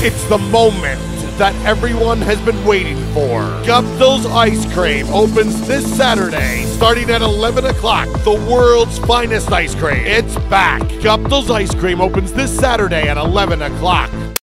It's the moment that everyone has been waiting for. Guptill's Ice Cream opens this Saturday, starting at 11 o'clock. The world's finest ice cream. It's back. Guptill's Ice Cream opens this Saturday at 11 o'clock.